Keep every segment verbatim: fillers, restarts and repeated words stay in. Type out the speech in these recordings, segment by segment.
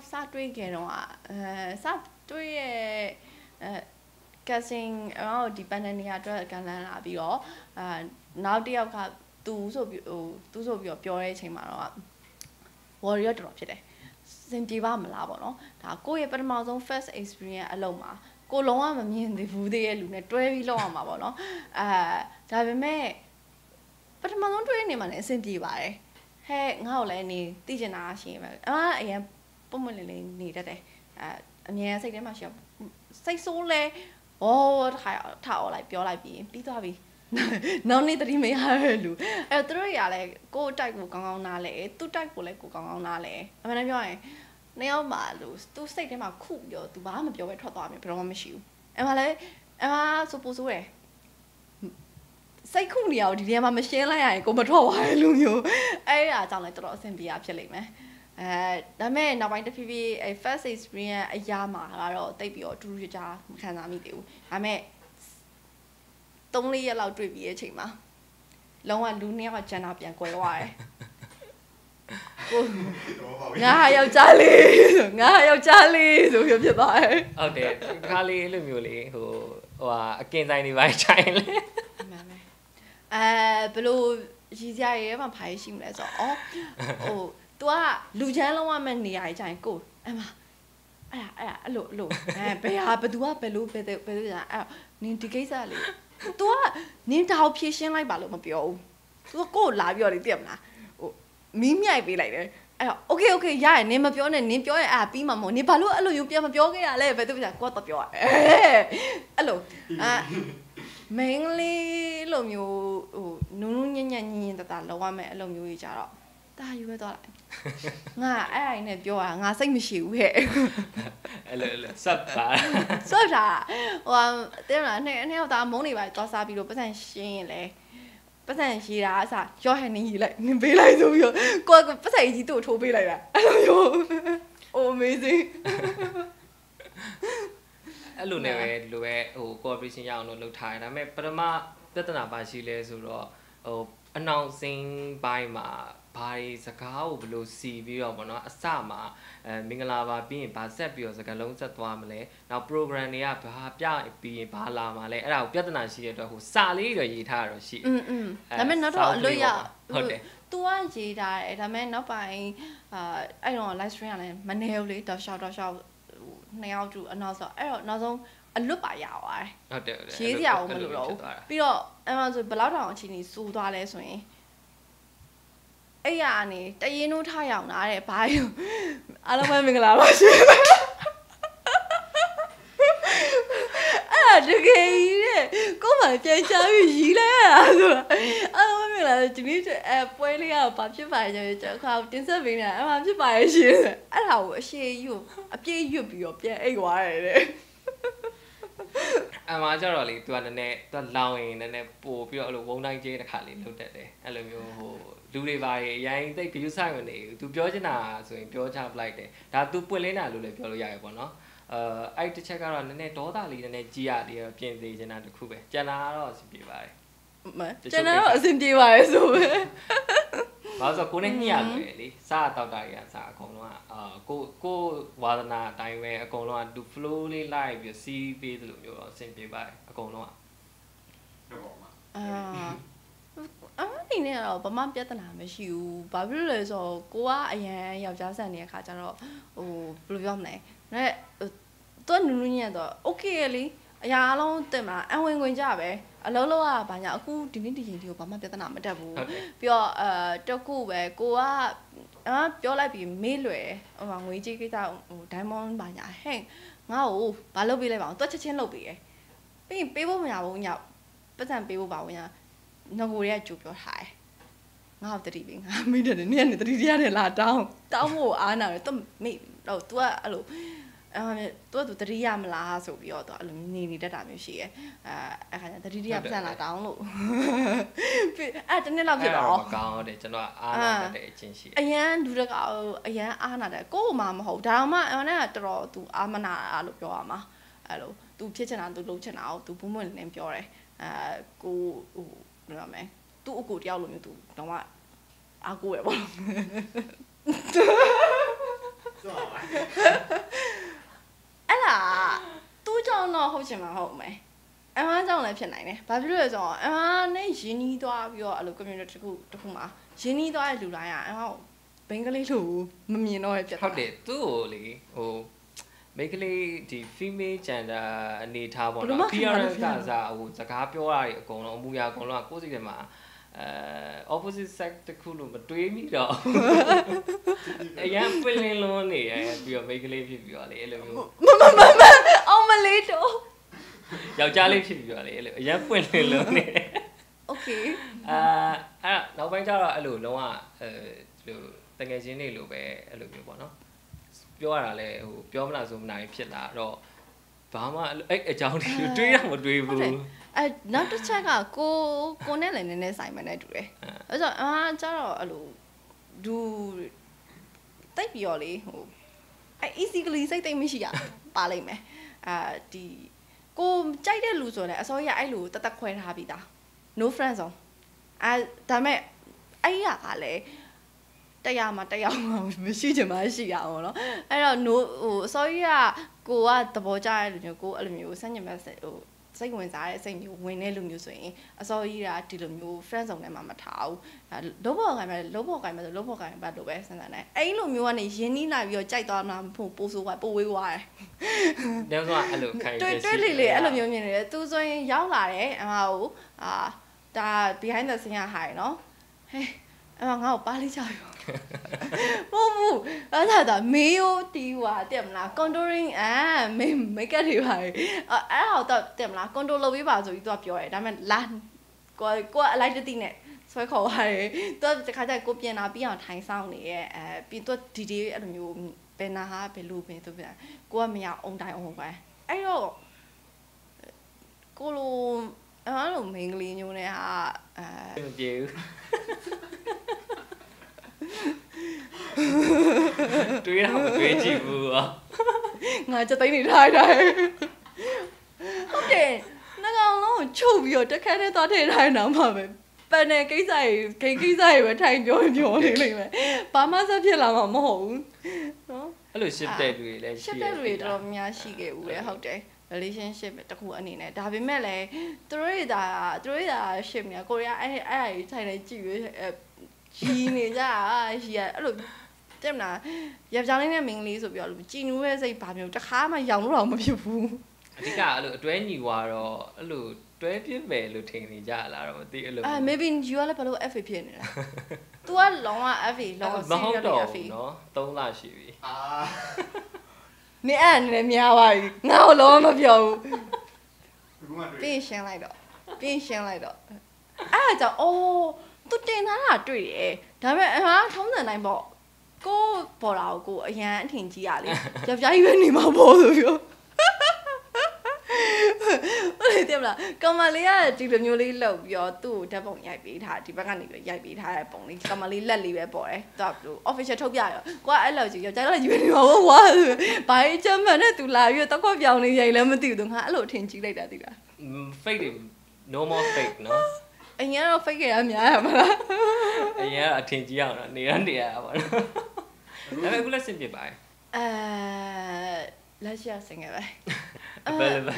စတွေးခဲ့တော့အဲစတွေးရဲ့အဲ casting အော်ဒီ panel နေရာအတွက်ကန်လန်းလာပြီးတော့အာနောက်တစ်ယောက်ကသူဆိုပြီးဟိုသူဆိုပြီးတော့ပြောတဲ့အချိန်မှာတော့ warrior တော်တော်ဖြစ်တယ်စင်ပြေပါမလားပေါ့နော်ဒါကိုယ့်ရဲ့ပထမဆုံး first experience အလုံးမှာကိုလုံးဝမမြင်သေးဘူးတဲ့ရဲ့လူနဲ့တွဲပြီးလောက်အောင်ပါပေါ့နော်အဲဒါပေမဲ့ပထမဆုံးတွဲနေမှာလည်းအဆင်ပြေပါတယ်ဟဲ့ငါ့ကိုလည်းနေသိချင်တာရှိရင်ပဲအမအရင်ပုံမလေးလေးနေတတ်တယ်အဲအမြဲစိတ်ထဲမှာရှိစိတ်ဆိုးလဲဩထားထားအောင်လိုက်ပြောလိုက်ပြီးပြီးသွားပြီနောက်နေ့တတိမရတဲ့လူအဲသူတို့ရလဲကိုယ်တိုက်ကိုကောင်းကောင်းနားလဲသူ့တိုက်ကိုလည်းကိုကောင်းကောင်းနားလဲအမှန်တမ်းပြောရင်နှစ်ယောက်မှလို့သူစိတ်ထဲမှာခုပြောသူဘာမှမပြောပဲထွက်သွားမယ်ဘယ်တော့မှမရှိဘူးအဲမှလည်းအဲမှဆိုပို့ဆိုးတယ်စိတ်ခုနေရအောင်ဒီထဲမှာမရှင်းလိုက်ရရင်ကိုမထွက်သွားတဲ့လူမျိုးအဲ့ဒါကြောင့်လည်းတော်တော်အဆင်ပြေရဖြစ်လိမ့်မယ်အဲဒါပေမဲ့နောက်ပိုင်းတစ်ဖြည်းဖြည်းအဲ first experience အရာမှာကတော့တိတ်ပြီးတော့တူတူကြကြမခံစားမိသေးဘူးဒါပေမဲ့သုံးလေးရက်လောက်တွေ့ပြီးတဲ့အချိန်မှာလုံးဝလူနှစ်ယောက်ကဂျန်နာပြန်ကွဲသွားတယ်ကိုငါယောက်ျားလေးဆိုငါယောက်ျားလေးဆိုပြဖြစ်သွားတယ်ဟုတ်တယ်ခါလေးအဲ့လိုမျိုးလေးဟိုဟိုဟာအကင်ဆိုင်နေပိုင်းချိုင်းလေမှန်ပဲအဲဘလို့ရည်စရာရဲမှာဖားရှိမလဲဆိုတော့ဟို तू ကလူချမ်းလုံးဝမဲ့နေရာကြီးချိုင်းကိုအဲ့မှာအဲ့အဲ့အဲ့လိုအဲ့လိုအဲဘယ်ဟာဘသူကဘယ်လိုဘယ်ဘယ်လိုကြာအဲ့နင်ဒီကိစ္စလေးतू ကနင်းတောက်ဖြည့်ရှင်းလိုက်ပါလို့မပြောဘူး तू ကကိုယ်လာပြောတယ်သိရမလားဟိုမီးမြိုက်ပေးလိုက်တယ်အဲ့တော့ okay okay ရရနင်းမပြောနဲ့နင်းပြောရင်အာပြီးမှာမဟုတ်နင်းဘာလို့အဲ့လိုယူပြန်မပြောခဲ့ရလဲဘယ်သူကကိုယ်တော့ပြောရအဲ့လိုအာမင်းလေးလိုမျိုးဟိုနုံနုံညံ့ညံ့ညင်တတလောရမယ်အဲ့လိုမျိုးကြီးကြတော့တာယူပဲသွားလိုက်ငါအဲ့အိုင်နဲ့ပြောတာငါစိတ်မရှိဘူးဟဲ့အဲ့လိုအဲ့လိုစပ်ပါစပ်တာဟိုတဲ့မလားနဲ့နဲ့တော့မုန်းနေပါသွားစားပြီးတော့ပတ်စံရှင်းရင်လေပတ်စံရှိတာအစားရောဟန်နေကြီးလိုက်နင်ပေးလိုက်ဆိုပြီးတော့ကိုကပတ်စံကြီးသူ့ကိုထိုးပေးလိုက်တာအဲ့လိုမျိုး Oh amazing အဲ့လိုနဲ့ပဲဒီလိုပဲဟို cooperation ရအောင်လို့လုပ်ထားတယ်ဒါပေမဲ့ပထမပြဿနာပါရှိလဲဆိုတော့ဟိုအနောက်စင်းပိုင်းမှာဘာတွေစကားကိုဘယ်လိုစီပြီးတော့ပေါ့နော်အစမှာအဲမင်္ဂလာပါပြီးရင်ဗာဆက်ပြီးတော့စကားလုံးဆက်သွားမလဲနောက် program တွေကဘာပြပြီးရင်ဘာလာမှာလဲအဲ့ဒါကိုပြဿနာရှိတဲ့အတွက်ဟိုစာလေးတော့ရေးထားရတော့ရှိอืมอืมဒါပေမဲ့နောက်တော့အလို့ရဟုတ်တယ် तू ကရေးထားတယ်ဒါပေမဲ့နောက်ပိုင်းအာအဲ့တော့ live stream ကလည်းမနေဘူးလေတော့ရှောက်တော့ရှောက်နှစ်ယောက်တူအနောက်ဆိုအဲ့တော့နောက်ဆုံးအလွတ်ပါရသွားတယ်ဟုတ်တယ်ဟုတ်တယ်ရေးစရာမလိုတော့ဘူးပြီးတော့အဲ့မှာဆိုဘယ်လောက်တောင်အချိန်ကြီးစူသွားလဲဆိုရင်အဲ့ရအနေတရင်တို့ထားရအောင်လားတဲ့ဘာယူအားလုံးပဲမင်္ဂလာပါရှင်အဲ့တကယ်ကြီးတဲ့ကိုမပြန်ချပြီးရီးလိုက်ရတာဆိုတာအားလုံးပဲမင်္ဂလာဒီနေ့အပွဲလေးကဘာဖြစ်ပါလဲကျွန်တော်ခါတင်ဆက်ပေးနေတာအဲ့မှာဖြစ်ပါရဲ့ရှင်အဲ့ဒါကိုအရှိကြီးကိုအပြည့်ရွတ်ပြီးတော့ပြန်အိတ်သွားတယ်တဲ့အမှကျတော့လေ तू ကနည်းနည်း तू လောင်းရင်နည်းနည်းပို့ပြီးတော့အဲ့လိုဝုန်းတိုင်းကျဲတစ်ခါလေးလုတ်တက်တယ်အဲ့လိုမျိုးဟိုလူတွေပါရေအရင်သိပ် view ဆိုင်ဝင်နေ तू ပြောချင်တာဆိုရင်ပြောချပလိုက်တယ်ဒါ तू ပွင့်လင်းတာလို့လည်းပြောလို့ရရပေါ့နော်အဲအဲ့တစ်ချက်ကတော့နည်းနည်းဒေါသလေးနည်းနည်းကြီးရတယ်ပြင်သေးချင်တာတခုပဲကျန်တာကတော့အဆင်ပြေပါတယ်မကျန်တာတော့အဆင်ပြေပါတယ်ဆိုပဲဘာလို့ဆိုကိုနဲ့ညှိရတယ်လေစားတောက်တာကြီးကစားအကုန်လုံးကအာကိုကိုဝါသနာအတိုင်းပဲအကုန်လုံးက do flow လေးလိုက်ပြီးစီးပေးသလိုမျိုးတော့အဆင်ပြေပါတယ်အကုန်လုံးကဟုတ်ပါမှာအာအမအနေနဲ့တော့ဘာမှပြဿနာမရှိဘူးဘာဖြစ်လို့လဲဆိုတော့ကိုကအရန်ယောက်ျားဆန်နေတဲ့ခါကျတော့ဟိုဘယ်လိုပြောမလဲနဲ့သူကနူးနူးညံ့တော့ okay လေအရာအလုံးတင်မှာအဝင်ဝင်ကြပဲအလုံးလုံးကဘာညာအခုဒီနေ့ဒီချိန်ဒီကိုဘာမှပြဿနာမတက်ဘူးပြီးတော့အဲတကူပဲကိုကအာပြောလိုက်ပြီးမေးလွယ်ဟိုငွေကြီးကိစ္စဟို diamond ဘာညာဟဲ့ငါ့ကိုဘာလုပ်ပေးလိုက်ပါအောင်တွက်ချက်ချင်းလုပ်ပေးရယ်ပြီးရင်ပေးဖို့မရဘူးညပတ်စံပေးဖို့ပါဝင်ညာငကိုတွေကကြိုပြောထားတယ်ငါ့ကိုတတိပေးငါမိတယ်နင်းကနေတတိတရားနဲ့လာတောင်းတောင်းဖို့အားနာတယ်သူမေးဟို तू ကအဲ့လိုအဲသူကသူတတိယမလားဆိုပြီးတော့သူအဲ့လိုနေနေတတ်တာမျိုးရှိရဲအဲအဲ့ခါကျတတိယပတ်စံလာတောင်းလို့အဲ့တနေ့လောက်ဖြစ်တော့မကောင်းတယ်ကျွန်တော်အားနာတဲ့အချင်းရှိအရန်လူတကအရန်အားနာတယ်ကို့မှမဟုတ်ဒါမှအဲ့နဲ့တော်တော်သူအားမနာတာလို့ပြောရမှာအဲ့လိုသူဖြစ်ချင်တာသူလုပ်ချင်တာကိုသူဘုံဘုံလင်းပြောတယ်အဲကိုဟိုဘယ်လိုမလဲသူ့အကိုတယောက်လိုမျိုးသူတော့အားကိုးရပေါ့အဲ့ဒါသူ့ကြောင့်တော့ဟုတ်ချင်မှာဟုတ်မယ်အမှန်ကြောင့်လည်းဖြစ်နိုင်တယ်ဘာဖြစ်လို့လဲဆိုတော့အမှန်နဲ့ရင်းနှီးသွားပြီးတော့အဲ့လို community တစ်ခုတစ်ခုမှာရင်းနှီးသွားတဲ့လူတိုင်းကအမှန်ဘင်္ဂလိလို့မမြင်တော့ရဖြစ်ဟုတ်တယ်သူ့ကိုလေဟိုမိန်းကလေးဒီ female gender အနေထားပေါ့နော် appearance ကစားဟိုစကားပြောတာတွေအကုန်လုံးအမှုရာအကုန်လုံးကကိုယ်စိတ်ထဲမှာအဲ opposite sex တခုလို့မတွေးမိတော့အရင်ပွင့်လင်းလွန်းနေရပြီးတော့မိန်းကလေးဖြစ်ပြီးတော့လေအဲ့လိုမျိုးမမမမအောင်မလေးတော့ယောက်ျားလေးဖြစ်ပြီးတော့လေအဲ့လိုအရင်ပွင့်လင်းလွန်းနေ okay အာအဲ့နောက်ပိုင်းကျတော့အဲ့လိုလုံးဝအဲလိုတကယ်ချင်းနေလို့ပဲအဲ့လိုမျိုးပေါ့နော်ပြောရတာလဲဟိုပြောမလားဆိုမနိုင်ဖြစ်လာတော့ဘာမှအဲ့အကြောင်းတွေတွေးရမတွေးဘူးအဲနောက်တစ်ချက်ကကိုကိုနဲ့လည်းနည်းနည်းဆိုင်မှန်းနဲ့တူတယ်အဲ့ဆိုအာကျတော့အဲ့လိုဒူတိတ်ပြီးတော့လေဟိုအဲ easily စိတ်သိမ့်မရှိရပါလိမ့်မယ်အာဒီကိုကြိုက်တဲ့လူဆိုလည်းအစောကြီးအဲ့လိုတသက်ခွဲထားပြီးသား no friends အောင်အဲဒါမဲ့အဲ့ရကလည်းတရားမှာတရားမှာမရှိချင်မှရှိရအောင်เนาะအဲ့တော့ no ဟိုအစောကြီးကကိုကသဘောကျတဲ့လူမျိုးကိုအဲ့လိုမျိုးစัญญမဲ့ဟိုစိတ်ဝင်စားတဲ့စိတ်မျိုးဝင်တဲ့လူမျိုးဆိုရင်အစောကြီးကဒီလိုမျိုး friend ဆောင်ထဲမှာမထားဘူးလုံးဖို့ခိုင်းမယ်လုံးဖို့ခိုင်းမယ်ဆိုလုံးဖို့ခိုင်းပါလို့ပဲစဉ်းစားနေအဲ့လိုမျိုးကနေရင်းနှီးလိုက်ပြီးတော့ကြိုက်သွားမှာပို့ပို့ဆိုးသွားပို့ဝေးသွားတယ်။ဒါဆိုအဲ့လိုခိုင်းတွေ့တွေ့လေလေအဲ့လိုမျိုးမြင်နေတယ်သူဆိုရင်ရောက်လာတယ်အမကိုအာဒါ behind the scene ကဟာရယ်နော်ဟဲ့အမငါ့ကိုပါလေးချရောဟုတ်ဘူးအဲ့ဒါတော့မေယိုတီးဟွာတက်မလား contouring အာမေ makeup တွေပါအဲ့အဲ့ဒါတော့တက်မလား contour လုပ်ပေးပါဆိုပြီးသူကပြောတယ်ဒါပေမဲ့လာကိုကိုအလိုက်တတိနဲ့ဆွဲခေါ်ရတယ်သူကတခါကျကိုပြင်လာပြီးအောင်ထိုင်ဆောင်နေရဲ့အဲပြီးသူဒီဒီအဲ့လိုမျိုးဘယ်နာဟာဘယ်လိုပင်သူပြန်ကိုကမရအောင်တိုင်အောင်ပဲအဲ့တော့ကိုလိုအဲ့လိုမိန်းကလေးမျိုးနဲ့ဟာအဲမပြေဘူးတွေးရမတွေးကြည့်ဘူးอ่ะငါစက်သိန်းနေထားတယ်ဟုတ်တယ်နှကောင်လုံးချုပ်ပြီးတော့တက်ခတ်တဲ့သွားထည့်ထားနေတာမှပဲပန်နယ်ကိစ္စကြီးဂိမ်းကိစ္စကြီးပဲထိုင်ပြောပြောနေလိမ့်မယ်ဘာမှဆက်ဖြစ်လာမှာမဟုတ်ဘူးနော်အဲ့လို shift တဲ့လူတွေလည်းရှိတယ် shift တဲ့လူတွေတော်တော်များရှိခဲ့ဦးလေဟုတ်တယ် relationship တခုအနေနဲ့ဒါပေမဲ့လည်းသူတို့တွေဒါသူတို့တွေဒါ shift နေတာကိုရီးယားအဲ့အဲ့အကြီးထိုင်နေကြည့်ပြီးကြီးနေကြတာကြီးအဲ့လိုတဲ့မလားယောက်ျားလေးနဲ့မိန်းကလေးဆိုပြီးတော့ကြည်နူးရဲ့စိတ်ဘာမျိုးတခါမှရောင်လို့တော့မဖြစ်ဘူးအဓိကအဲ့လိုအတွဲညီွာတော့အဲ့လိုတွဲပြစ်မယ်လို့ထင်နေကြလားတော့မသိအဲ့လိုအဲ maybe you ကလည်းဘယ်လို F A ဖြစ်နေတာ तू ကလောင်းက F A လောင်း serious မဟုတ်တော့ဘူးเนาะသုံးလရှိပြီအာနေအဲ့နည်းများပါပြီငါ့ကိုလောမပြောဘူးပြင်ရှင်းလိုက်တော့ပြင်ရှင်းလိုက်တော့အဲ့ဒါကြောင့်အိုး तू တင်ထားတာတွေ့တယ်ဒါပေမဲ့ဟာထုံးစံတိုင်းပေါ့ကိုပေါ်လာကိုအရန်အထင်ကြီးရလေယောက်ျားကြီးပဲနေမှာပေါ့ဆိုပြောဟုတ်တယ်မလားကမလေးကဒီလိုမျိုးလေးလောက်ပြီးတော့သူ့ကိုဓာတ်ပုံရိုက်ပေးထားဒီဘက်ကနေပြီးရိုက်ပေးထားတဲ့ပုံလေးကမလေးလက်လေးပဲပေါ်တယ်သူကဘလို့ official ထုတ်ပြရတော့ကိုကအဲ့လောက်ကြီးယောက်ျားလည်းယူနေမှာပေါ့ဝါဘာကြီးချမ်းမှန်နဲ့သူလာပြီးတော့တော့ပြောင်းနေရိုက်လည်းမသိဘူးသူငါအဲ့လိုထင်ကြီးလိုက်တာသိလား fake တွေ normal fake နော်အရင်ကတော့ fake ရများရမလားအရင်ကအထင်ကြီးအောင်နေရနေရပါတော့ဒါပေမဲ့အခုလက်စင်ပြစ်ပါရဲ့အဲလက်ရှိဆင်ငယ်ပဲ available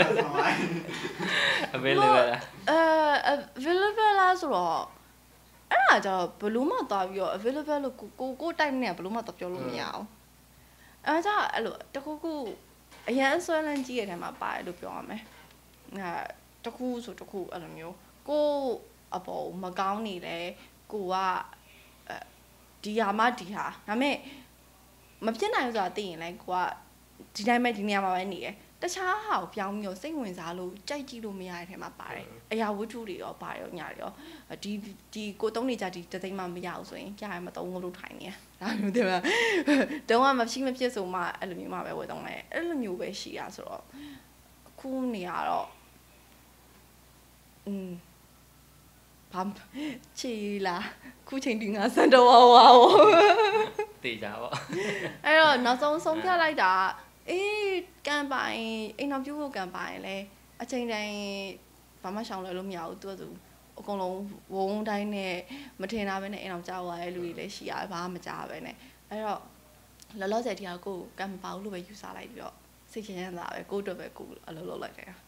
available အဲ available လားဆိုတော့အဲ့ဒါကြောင့်ဘယ်လိုမှသွားပြီးတော့ available လို့ကိုကိုကိုတိုက်နေဘယ်လိုမှတော့ပြောလို့မရအောင်အဲဒါကြောင့်အဲ့လိုတခုခုအရန်ဆွဲလန်းကြီးရဲ့ထဲမှာပါတယ်လို့ပြောရမယ်အဲတခုဆိုတခုအဲ့လိုမျိုးကိုအပေါ်မကောင်းနေလဲကိုကဒီဟာမှဒီဟာဒါပေမဲ့မဖြစ်နိုင်ဘူးဆိုတာသိရင်လဲကိုကဒီတိုင်းပဲဒီနေရာမှာပဲနေတယ်တခြားဟာကိုပြောင်းပြီးတော့စိတ်ဝင်စားလို့ကြိုက်ကြည့်လို့မရတဲ့ထဲမှာပါတယ်အရာဝတ္ထုတွေရောပါရောညာတွေရောဒီဒီကိုသုံးနေကြဒီတသိန်းမှမရအောင်ဆိုရင်ကြားရမသုံးလို့ထိုင်နေဒါမျိုးတည်းပါတုံးကမဖြစ်မဖြစ်ဆိုမှအဲ့လိုမျိုးမှပဲဝယ်သုံးလိုက်အဲ့လိုမျိုးပဲရှိရဆိုတော့အခုနေရတော့อืมဘာချီလာခုချိန်ဒီငါစံတော်ဝါဝါတေးကြပါအဲ့တော့နောက်ဆုံးဆုံးဖြတ်လိုက်တာအေးကံပိုင်အိမ်တော်ပြုဖို့ကံပိုင်လဲအချိန်တိုင်းဘာမှရှောင်လွယ်လို့မရဘူးသူကသူအကုန်လုံးဝုန်းတိုင်းနဲ့မထင်တာပဲနဲ့အိမ်တော်ကြောက်သွားတဲ့လူတွေလည်းရှိရတယ်ဘာမှမကြားပဲနဲ့အဲ့တော့လောလောဆယ်တရားကိုကံမပါဘူးလို့ပဲယူဆလိုက်ပြီးတော့စိတ်ချမ်းသာပဲကိုယ့်အတွက်ပဲကိုယ်အလုပ်လုပ်လိုက်တယ်